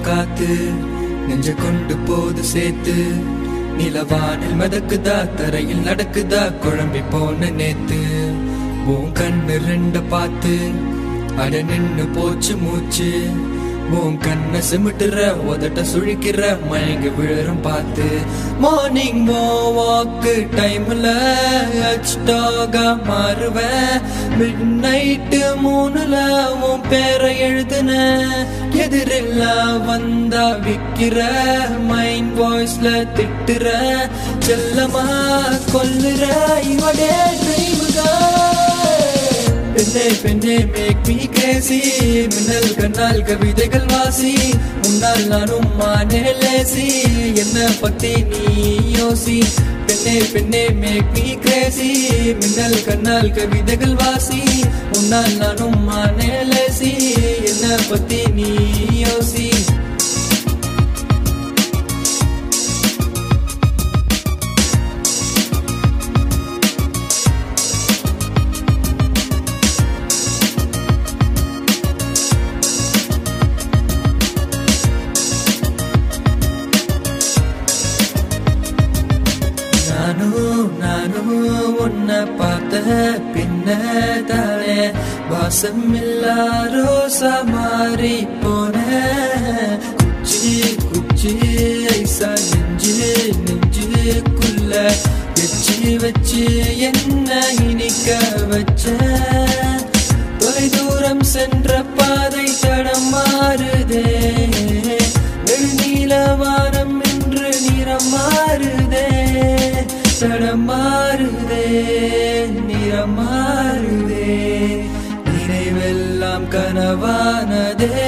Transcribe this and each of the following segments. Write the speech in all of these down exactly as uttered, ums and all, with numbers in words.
காத்து நெஞ்ச கொண்டு போது சேர்த்து நிலவானில் மதக்குதா தரையில் நடக்குதா குழம்பி போன நேத்து உன் கண்ணு ரெண்ட பார்த்து அட நின்னு போச்சு மூச்சு உன் கண்ண சிமிட்டுற உதட்ட சுழிக்கிற மயங்கி விழுறம் பார்த்து மார்னிங் வாக்கு டைம்ல அச்டாக மாறுவேன் மிட் நைட்டு மூணுல உன் பேரை எழுதுன எதிரில்ல வந்தா விக்கிற மைண்ட் வாய்ஸ்ல திட்டுற செல்லமா கொல்லுற இவடே ட்ரீமுகா பெண்ணே பெண்ணே மேக் மீ கிரேசி மின்னல் கண்ணால் கவிதைகள் வாசி முன்னால் நானும் மானே லேசி என்ன பத்தி நீ யோசி பெண்ணே பெண்ணே மேக் மீ கிரேசி மின்னல் கண்ணால் கவிதைகள் வாசி முன்னால் நானும் மானே லேசி என்ன பத்தி நீ யோசி உன்னை பார்த்த பின்னதாலே வாசமில்லா ரோசா மாறி போன குச்சி குச்சி ஐசா நெஞ்சு நெஞ்சுக்குள்ள வச்சு வச்சு என்ன இனிக்க வச்ச தொலை தூரம் சென்ற பாதை தடம் மாறுதே நெடுநீல வாரம் என்று நிறம் மாறுதே தடம் மாறுதே நிறம் மாறுதே நினைவெல்லாம் கனவானதே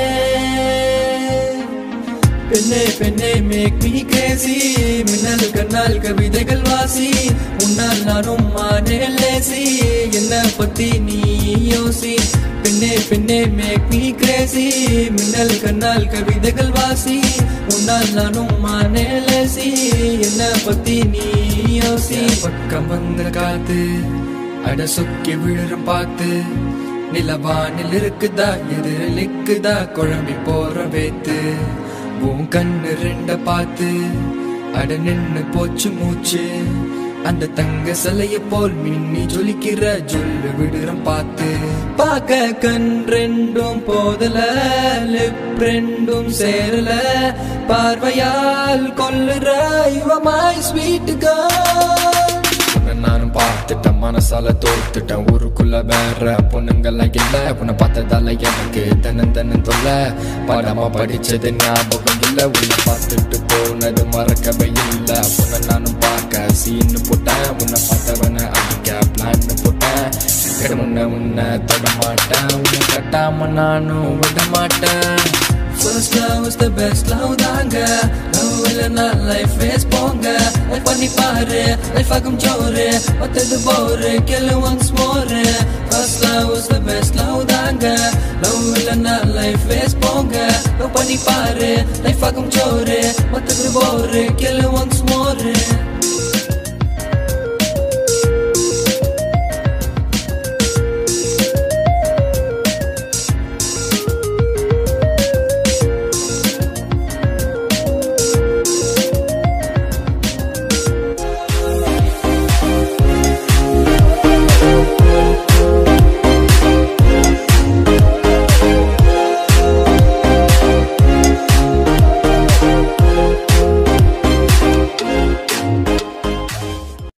பெண்ணே பெண்ணே மேக் மீ கிரேசி மின்னல் கண்ணால் கவிதைகள் வாசி உன்னால் நானும் மானே லேசி என்ன பத்தி நீ யோசி பெண்ணே பெண்ணே மேக் மீ கிரேசி மின்னல் கண்ணால் கவிதைகள் வாசி உன்னால் நானும் மானே லேசி என்ன பத்தி நீ யோசி பக்கம் வந்த காத்து அட சொக்கி விழுறம் பார்த்து நிலவானில் இருக்குதா எதிரில் நிக்குதா குழம்பி போற வேத்து உன் கண்ணு ரெண்ட பார்த்து அட நின்னு போச்சு மூச்சு அந்த தங்க சிலைய போல் மின்னி ஜொலிக்கிற ஜொல்லு விடுறம் பார்த்து பார்க்க கண் ரெண்டும் போதல லிப் ரெண்டும் சேரல பார்வையால் கொல்லுற யுவ மை ஸ்வீட் கேர்ள் நானும் பார்த்துட்டேன் மனசால தோத்துட்டேன் ஊருக்குள்ள வேற பொண்ணுங்கெல்லாம் இல்ல உன்னை பார்த்ததால எனக்கு தன்னன் தன்னன் தொல்ல பாடமா படிச்சது ஞாபகம் இல்ல உள்ள பார்த்துட்டு போனது மறக்கவே இல்ல உன்னை நானும் பார்க்க சீன்னு போட்டேன் உன்னை பார்த்தவன அடிக்க பிளான் போட்டேன் உன்னை உன்னை தொட மாட்டேன் உன்னை கட்டாம நானும் விட மாட்டேன் First love was the best love தாங்க love இல்லனா life waste போங்க life பண்ணி பாரு life ஆகும் ஜோரு மத்தது போரு கிளு once more First love was the best love தாங்க love இல்லனா life waste போங்க love பண்ணி பாரு life ஆகும் ஜோரு மத்தது போரு கிளு once more